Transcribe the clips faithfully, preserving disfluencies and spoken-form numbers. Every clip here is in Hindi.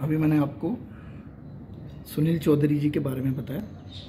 अभी मैंने आपको सुनील चौधरी जी के बारे में बताया।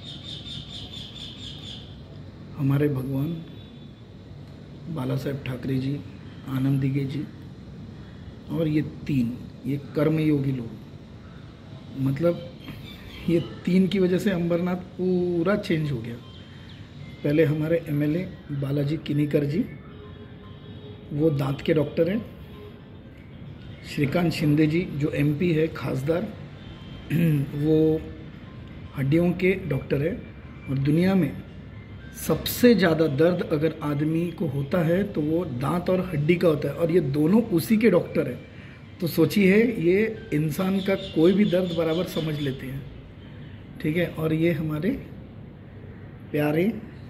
हमारे भगवान बाला साहेब ठाकरे जी, आनंद दिघे जी और ये तीन ये कर्मयोगी लोग, मतलब ये तीन की वजह से अंबरनाथ पूरा चेंज हो गया। पहले हमारे एमएलए बालाजी किनीकर जी, वो दांत के डॉक्टर हैं। श्रीकांत शिंदे जी जो एमपी है खासदार, वो हड्डियों के डॉक्टर है। और दुनिया में सबसे ज़्यादा दर्द अगर आदमी को होता है तो वो दांत और हड्डी का होता है, और ये दोनों उसी के डॉक्टर हैं। तो सोचिए, ये इंसान का कोई भी दर्द बराबर समझ लेते हैं, ठीक है। और ये हमारे प्यारे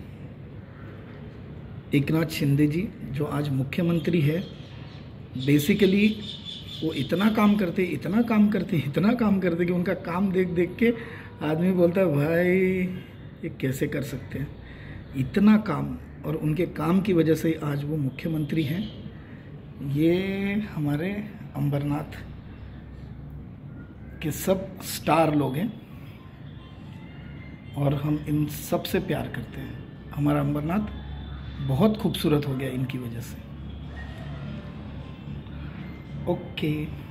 एकनाथ शिंदे जी जो आज मुख्यमंत्री है। बेसिकली वो इतना काम करते इतना काम करते इतना काम करते कि उनका काम देख देख के आदमी बोलता है भाई ये कैसे कर सकते हैं इतना काम। और उनके काम की वजह से आज वो मुख्यमंत्री हैं। ये हमारे अंबरनाथ के सब स्टार लोग हैं और हम इन सब से प्यार करते हैं। हमारा अंबरनाथ बहुत खूबसूरत हो गया इनकी वजह से। ओके।